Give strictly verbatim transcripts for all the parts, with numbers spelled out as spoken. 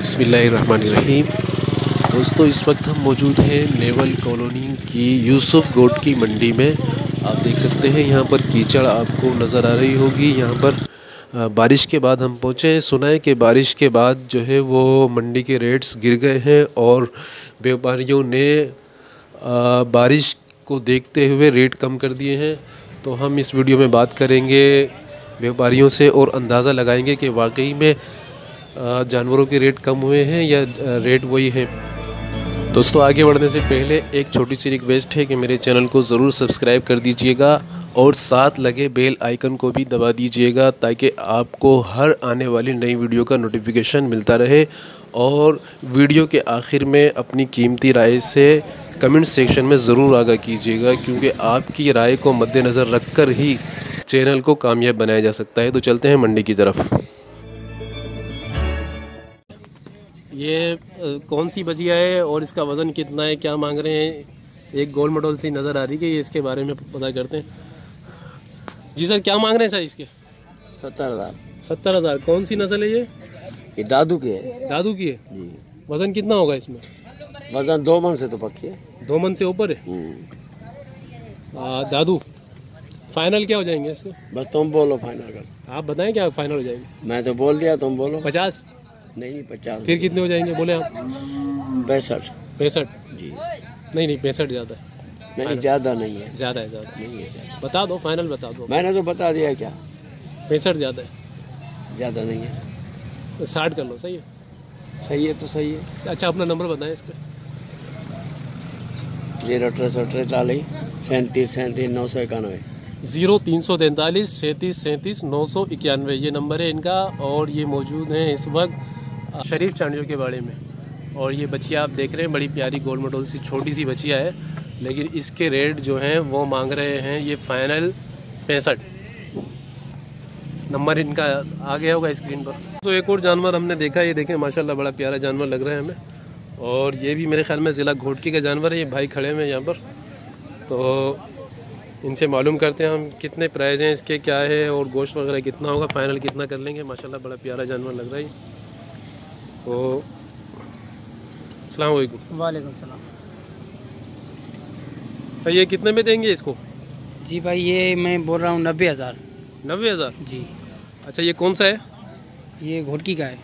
बिस्मिल्लाहिर्रहमानिर्रहीम। दोस्तों, इस वक्त हम मौजूद हैं नेवल कॉलोनी की यूसुफ गोट की मंडी में। आप देख सकते हैं यहाँ पर कीचड़ आपको नज़र आ रही होगी। यहाँ पर बारिश के बाद हम पहुँचे। सुना है कि बारिश के बाद जो है वो मंडी के रेट्स गिर गए हैं और व्यापारियों ने बारिश को देखते हुए रेट कम कर दिए हैं। तो हम इस वीडियो में बात करेंगे व्यापारियों से और अंदाज़ा लगाएंगे कि वाकई में जानवरों के रेट कम हुए हैं या रेट वही है। दोस्तों, आगे बढ़ने से पहले एक छोटी सी रिक्वेस्ट है कि मेरे चैनल को ज़रूर सब्सक्राइब कर दीजिएगा और साथ लगे बेल आइकन को भी दबा दीजिएगा ताकि आपको हर आने वाली नई वीडियो का नोटिफिकेशन मिलता रहे। और वीडियो के आखिर में अपनी कीमती राय से कमेंट सेक्शन में ज़रूर आगाह कीजिएगा, क्योंकि आपकी राय को मद्देनज़र रखकर ही चैनल को कामयाब बनाया जा सकता है। तो चलते हैं मंडी की तरफ। ये कौन सी बजिया है और इसका वज़न कितना है, क्या मांग रहे हैं? एक गोल मटोल सी नज़र आ रही है, इसके बारे में पता करते हैं। जी सर, क्या मांग रहे हैं सर इसके? सत्तर हज़ार। सत्तर हज़ार। कौन सी नस्ल है ये? ये दादू की है। दादू की है जी। वज़न कितना होगा इसमें? वज़न दो मन से तो पक्की है। दो मन से ऊपर है। आ, दादू फाइनल क्या हो जाएंगे इसके? बस तुम बोलो फाइनल कर। आप बताएं क्या फाइनल हो जाएंगे? मैं तो बोल दिया, तुम बोलो। पचास? नहीं, पचास। फिर कितने हो जाएंगे बोले आप? पैंसठ। पैंसठ? जी। नहीं नहीं, पैंसठ ज़्यादा है। नहीं, ज़्यादा नहीं है। ज़्यादा है, ज़्यादा नहीं है ज़्यादा। बता दो, फाइनल बता दो। मैंने तो बता दिया। क्या पैंसठ ज़्यादा है? ज़्यादा नहीं है। तो साठ कर लो। सही है? सही है तो सही है। अच्छा, अपना नंबर बताएं इस पर। जीरो तिरसठ तैंतालीस सैंतीस सैंतीस नौ सौ इक्यानवे। ज़ीरो तीन सौ तैंतालीस सैंतीस सैंतीस नौ सौ इक्यानवे ये नंबर है इनका। और ये मौजूद हैं इस वक्त शरीफ चांडियों के बाड़े में। और ये बछिया आप देख रहे हैं, बड़ी प्यारी गोल मटोल सी छोटी सी बछिया है, लेकिन इसके रेट जो हैं वो मांग रहे हैं ये फाइनल पैंसठ। नंबर इनका आ गया होगा स्क्रीन पर। तो एक और जानवर हमने देखा, ये देखें माशाल्लाह बड़ा प्यारा जानवर लग रहा है हमें। और ये भी मेरे ख्याल में ज़िला घोटकी का जानवर है। ये भाई खड़े हैं यहाँ पर, तो इनसे मालूम करते हैं हम कितने प्राइस हैं इसके, क्या है और गोश्त वगैरह कितना होगा, फाइनल कितना कर लेंगे। माशाल्लाह बड़ा प्यारा जानवर लग रहा है। तो अस्सलाम वालेकुम। वालेकुम सलाम। तो ये कितने में देंगे इसको? जी भाई, ये मैं बोल रहा हूँ नब्बे हज़ार। नब्बे हज़ार? जी। अच्छा, ये कौन सा है? ये घोटकी का है।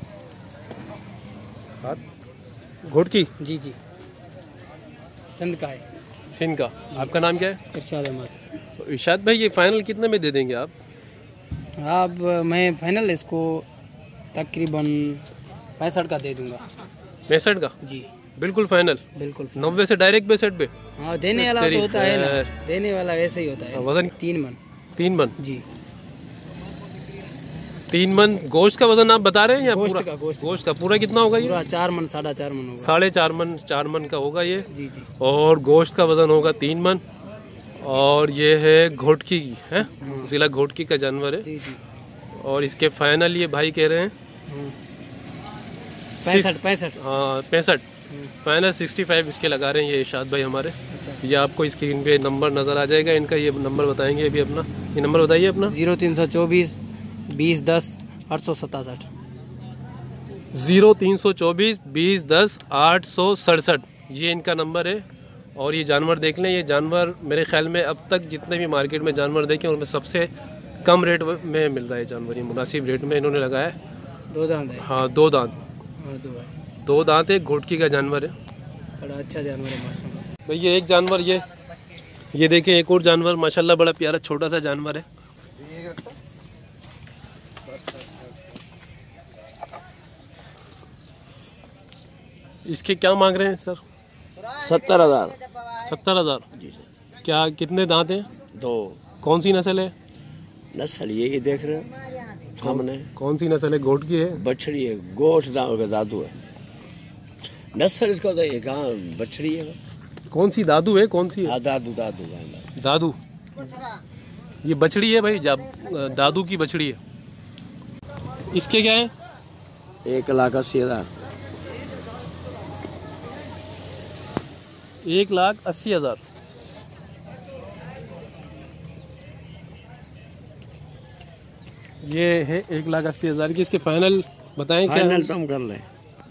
घोटकी? जी जी, सिंध का है। सिंध का। आपका नाम क्या है? इरशाद अहमद। तो इरशाद भाई, ये फाइनल कितने में दे देंगे आप? अब मैं फाइनल इसको तकरीबन पैंसठ का दे दूंगा। पैंसठ का? जी बिल्कुल फाइनल। बिल्कुल। नब्बे से डायरेक्ट पैंसठ पे? हाँ, देने वाला तो होता है ना, देने वाला वैसे ही होता है। वजन तीन मन। तीन मन? जी, तीन मन। गोश्त का वजन आप बता रहे हैं या गोश्त पूरा? का गोश्त गोश्त का पूरा कितना होगा ये? पूरा चार मन साढ़े चार मन होगा। साढ़े चार मन चार मन का होगा ये। जी जी। और गोश्त का वजन होगा तीन मन। और ये है घोटकी की है, जिला घोटकी का जानवर है। जी जी। और इसके फाइनल ये भाई कह रहे हैं पैंसठ। पैंसठ हाँ, पैंसठ फाइनल। सिक्सटी फाइव इसके लगा रहे हैं ये इरशाद भाई हमारे। अच्छा। ये आपको स्क्रीन पे नंबर नज़र आ जाएगा इनका। ये नंबर बताएंगे अभी अपना। ये नंबर बताइए अपना। जीरो तीन सौ चौबीस बीस दस आठ सौ सतासठ। ज़ीरो तीन सौ चौबीस बीस दस आठ सौ सड़सठ ये इनका नंबर है। और ये जानवर देख लें, ये जानवर मेरे ख्याल में अब तक जितने भी मार्केट में जानवर देखे उनमें सबसे कम रेट में मिल रहा है जानवर। ये मुनासिब रेट में इन्होंने लगाया है। दो दांत है। हाँ, दो दांत। और दो है। दो दांत है, घोटकी का जानवर है। बड़ा अच्छा जानवर है माशाल्लाह। भाई ये एक जानवर, ये ये देखें एक और जानवर माशाल्लाह बड़ा प्यारा छोटा सा जानवर है। इसके क्या मांग रहे हैं सर? सत्तर हज़ार। सत्तर हज़ार? जी सर। क्या कितने दांत हैं? दो। कौन सी नस्ल है? नस्ल ये देख रहे हो सामने। कौन सी नस्ल है? घोटकी है? बछड़ी है। गोश्त का दादू है। नस्ल इसका तो एक हाँ बछड़ी है। कौन सी दादू है? कौन सी है? हाँ, दादू दादू दादू। ये बछड़ी है भाई, दादू की बछड़ी है। इसके क्या है? एक लाख अस्सी हज़ार। एक लाख अस्सी हज़ार। ये है एक लाख अस्सी हज़ार की। इसके फाइनल बताएं क्या? फाइनल कम कर लें।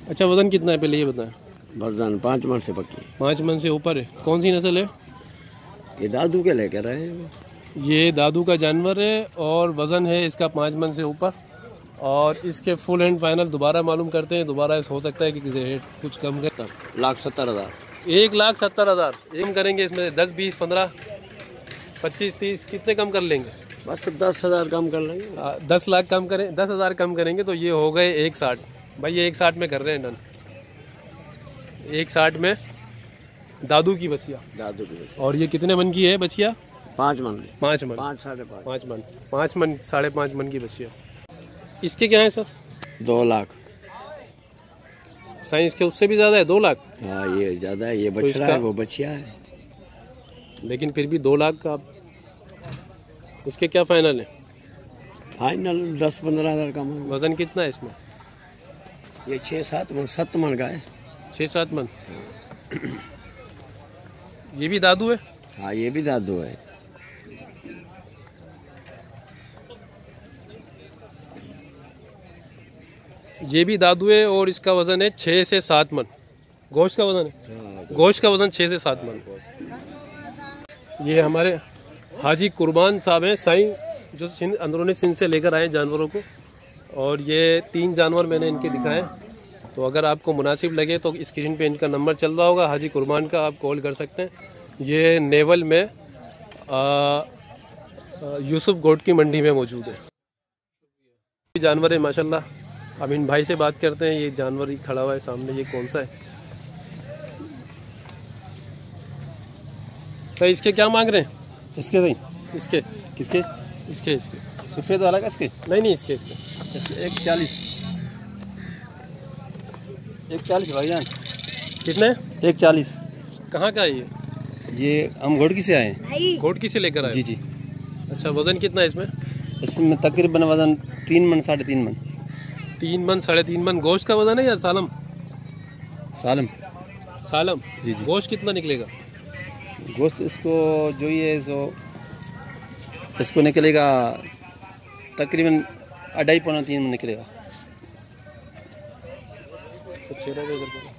अच्छा, वज़न कितना है पहले ये बताएं। वजन पाँच मन से पक्की। पाँच मन से ऊपर है। कौन सी नस्ल है? ये दादू के लेकर आए हैं। ये दादू का जानवर है और वज़न है इसका पाँच मन से ऊपर। और इसके फुल एंड फाइनल दोबारा मालूम करते हैं, दोबारा हो सकता है कि किसी रेट कुछ कम कर। लाख सत्तर हज़ार। एक लाख सत्तर हज़ार कम करेंगे इसमें? दस बीस पंद्रह पच्चीस तीस कितने कम कर लेंगे? बस दस हज़ार कम कर लेंगे। आ, दस लाख कम करें, दस हज़ार कम करेंगे तो ये हो गए एक साठ। भाई ये एक साठ में कर रहे हैं डन। एक साठ में दादू की बछिया। दादू की बछिया। और ये कितने मन की है बछिया? पाँच मन। पाँच मन। पाँच साढ़े पाँच। पाँच मन। पाँच मन साढ़े पाँच मन की बछिया। इसके क्या है सर? दो लाख। साइंस के उससे भी ज़्यादा है, दो लाख। हाँ ये ज़्यादा है, ये तो बछड़ा इसका- है वो बछिया है। लेकिन फिर भी दो लाख का। इसके क्या फाइनल है? फाइनल दस पंद्रह हज़ार कम है। वज़न कितना है इसमें? ये छः सात मन सात मन का है। छः सात मन। ये भी दादू है? हाँ ये भी दादू है। ये भी दादू है और इसका वज़न है छः से सात मन। गोश्त का वज़न है? हाँ, गोश्त का वज़न छः से सात मन। ये हमारे हाजी कुर्बान साहब हैं, साईं, जो सिंध अंदरूनी सिंध से लेकर आए जानवरों को। और ये तीन जानवर मैंने इनके दिखाए। तो अगर आपको मुनासिब लगे तो स्क्रीन पे इनका नंबर चल रहा होगा, हाजी कुर्बान का, आप कॉल कर सकते हैं। ये नेवल में आ, आ, यूसुफ गोट की मंडी में मौजूद है। जानवर है माशाल्लाह। अब इन भाई से बात करते हैं। ये जानवर ही खड़ा हुआ है सामने, ये कौन सा है? तो इसके क्या मांग रहे हैं? इसके नहीं, इसके किसके? इसके इसके सफ़ेद वाला का इसके? नहीं नहीं इसके इसके इसके एक चालीस। एक चालीस भाईजान। कितने? एक चालीस। कहाँ का है ये? ये हम घोड़की से आए हैं। घोटकी से लेकर आए? जी जी। अच्छा, वज़न कितना है इसमें? इसमें तकरीबन वजन तीन मन साढ़े तीन मन। तीन मन साढ़े तीन मन। गोश्त का वज़न है या सालम? सालम। सालम। जी जी। गोश्त कितना निकलेगा? गोश्त इसको जो ये सो इसको निकलेगा तकरीबन अढ़ाई पौना तीन मन निकलेगा। अच्छा, चेहरा का इधर करो।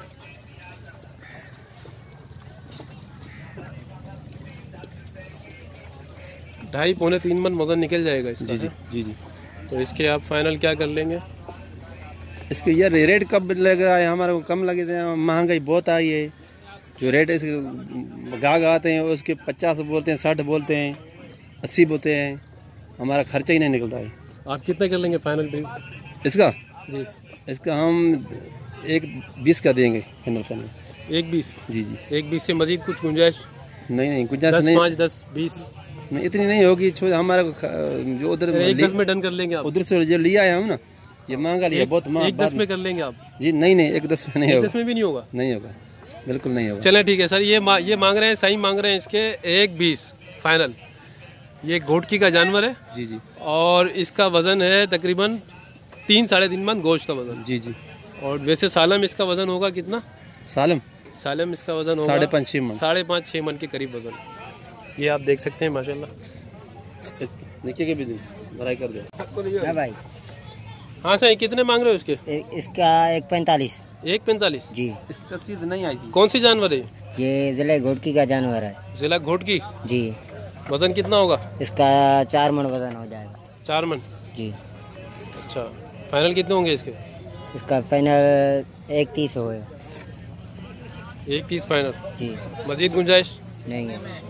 ढाई पौने तीन मन वज़न निकल जाएगा इसका। जी जी जी जी। तो इसके आप फाइनल क्या कर लेंगे? इसके यार रेट कब लग रहा है? हमारे को कम लगे थे, महंगाई बहुत आई है। जो रेट इसके गाहक आते हैं उसके पचास बोलते हैं, साठ बोलते हैं, अस्सी बोलते हैं। हमारा खर्चा ही नहीं निकलता है। आप कितने कर लेंगे फाइनल पे? इसका जी। इसका हम एक बीस का देंगे फाइनल फाइनल। एक बीस? जी जी। एक बीस से मजीद कुछ गुंजाइश? नहीं नहीं गुंजाइश दस नहीं, पाँच दस बीस? नहीं इतनी नहीं होगी। छो हमारा को ख- जो उधर एक ले- दस में डन कर लेंगे आप? उधर से जो लिया है हम ना, ये महंगा लिया एक, बहुत एक महंगा। दस में कर लेंगे आप? जी नहीं नहीं एक दस में नहीं एक होगा। दस में भी नहीं होगा? नहीं होगा, बिल्कुल नहीं होगा। चलें ठीक है सर। ये मा, ये मांग रहे हैं, सही मांग रहे हैं इसके एक बीस फाइनल। ये घोटकी का जानवर है जी जी और इसका वज़न है तकरीबन तीन साढ़े तीन मन गोश्त का वज़न। जी जी। और वैसे सालम इसका वज़न होगा कितना? सालम सालम इसका वज़न होगा साढ़े पाँच छः मन। साढ़े पाँच छः मन के करीब वज़न। ये आप देख सकते हैं माशाल्लाह। नीचे के भी दिन भराई कर दो। हाँ भाई, हाँ सर, कितने मांग रहे हो इसके? ए- इसका एक पैंतालीस। एक पैंतालीस? जी। इसकी तस्वीर नहीं आई थी। कौन सी जानवर है? ये जिले घोटकी का जानवर है। जिला घोटकी। जी। वज़न कितना होगा? इसका चार मन वजन हो जाएगा। चार मन। जी। अच्छा, फाइनल कितने होंगे इसके? इसका फाइनल एक तीस होगा। एक तीस फाइनल? जी। मजीद गुंजाइश नहीं है।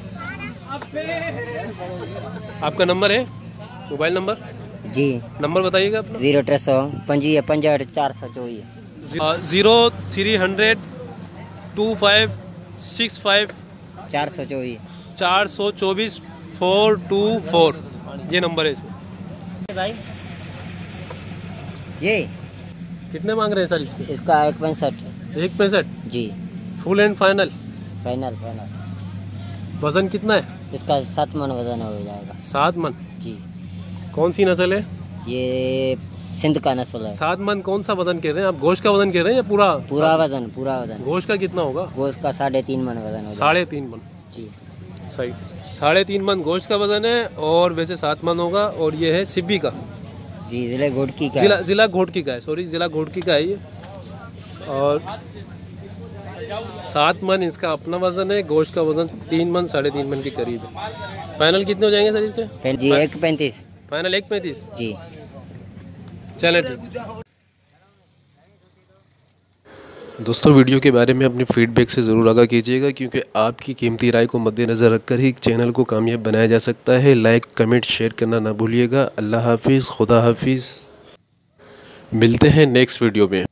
आपका नंबर है, मोबाइल नंबर? जी। नंबर बताइएगा अपना। जीरो टे सौ पंजी पंजहठ चार सौ चौबीस। Zero three hundred two five six five चार सौ चौबीस। चार सौ चौबीस फोर टू फोर, ये नंबर है इसमें। भाई ये कितने मांग रहे हैं सर इसके? इसका एक पैंसठ। एक पैंसठ? जी। Full and final? Final final. वज़न कितना है? इसका सात मन वजन हो जाएगा। सात मन। जी। कौन सी नस्ल है? ये सिंध का नस्ल है। सात मन कौन सा वज़न कह रहे हैं आप? गोश्त का वज़न कह रहे हैं या पूरा? पूरा वजन पूरा वजन। गोश्त का कितना होगा? गोश्त का साढ़े तीन मन वजन हो जाएगा। साढ़े तीन मन। जी। सही, साढ़े तीन मन गोश्त का वज़न है और वैसे सात मन होगा। और ये है सिब्बी का, जी जिले घोटकी का। जिला जिला घोटकी का है, सॉरी जिला घोटकी का है ये। और सात मन इसका अपना वज़न है। गोश्त का वज़न तीन मन साढ़े तीन मन के करीब है। फाइनल कितने हो जाएंगे सर इसके? जी एक पैंतीस। फाइनल एक पैंतीस जी। चले ठीक। दोस्तों वीडियो के बारे में अपनी फीडबैक से ज़रूर आगाह कीजिएगा, क्योंकि आपकी कीमती राय को मद्देनज़र रखकर ही चैनल को कामयाब बनाया जा सकता है। लाइक कमेंट शेयर करना ना भूलिएगा। अल्लाह हाफिज़, खुदा हाफिज़। मिलते हैं नेक्स्ट वीडियो में।